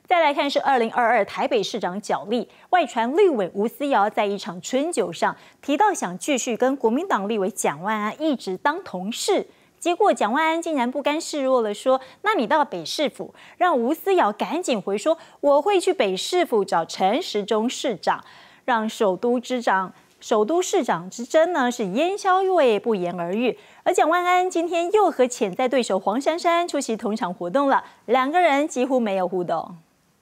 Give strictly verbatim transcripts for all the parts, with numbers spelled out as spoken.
再来看是二零二二台北市长角力，外传立委吴思瑶在一场春酒上提到想继续跟国民党立委蒋万安一直当同事，结果蒋万安竟然不甘示弱了，说：“那你到北市府。”让吴思瑶赶紧回说：“我会去北市府找陈时中市长。”让首都之长。 首都市长之争呢是烟消味不言而喻，而蒋万安今天又和潜在对手黄珊珊出席同场活动了，两个人几乎没有互动。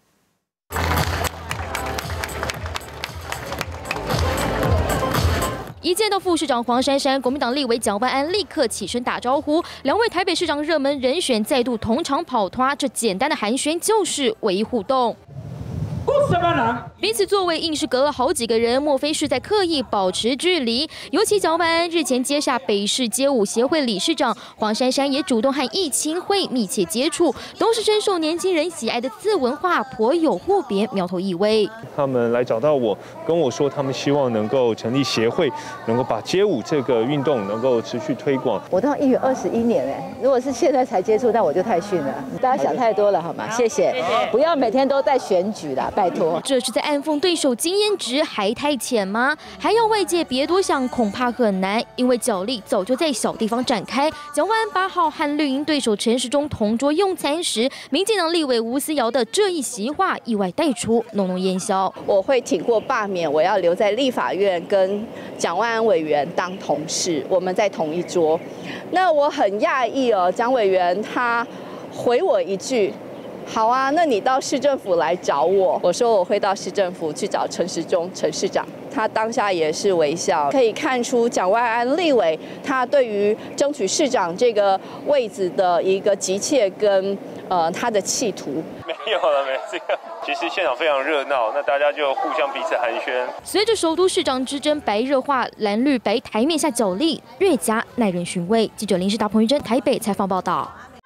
一见到副市长黄珊珊，国民党立委蒋万安立刻起身打招呼，两位台北市长热门人选再度同场跑脱，这简单的寒暄就是唯一互动。 彼此座位硬是隔了好几个人，莫非是在刻意保持距离？尤其蒋万安日前接下北市街舞协会理事长黄珊珊也主动和义亲会密切接触，都是深受年轻人喜爱的次文化，颇有互别苗头意味。 他们来找到我，跟我说他们希望能够成立协会，能够把街舞这个运动能够持续推广。 我到议员二十一年哎，如果是现在才接触，那我就太逊了。大家想太多了好吗？谢谢，不要每天都在选举啦。 拜托， 这是在暗讽对手经验值还太浅吗？还要外界别多想，恐怕很难，因为角力早就在小地方展开。蒋万安八号和绿营对手陈时中同桌用餐时，民进党立委吴思瑶的这一席话意外带出浓浓烟消。 我会挺过罢免，我要留在立法院跟蒋万安委员当同事，我们在同一桌。那我很讶异哦，蒋委员他回我一句。 好啊，那你到市政府来找我。我说我会到市政府去找陈时中陈市长，他当下也是微笑，可以看出蒋万安立委他对于争取市长这个位置的一个急切跟呃他的企图。 没有了，没这个。其实现场非常热闹，那大家就互相彼此寒暄。 随着首都市长之争白热化，蓝绿白台面下角力越加耐人寻味。记者林世达、彭玉珍台北采访报道。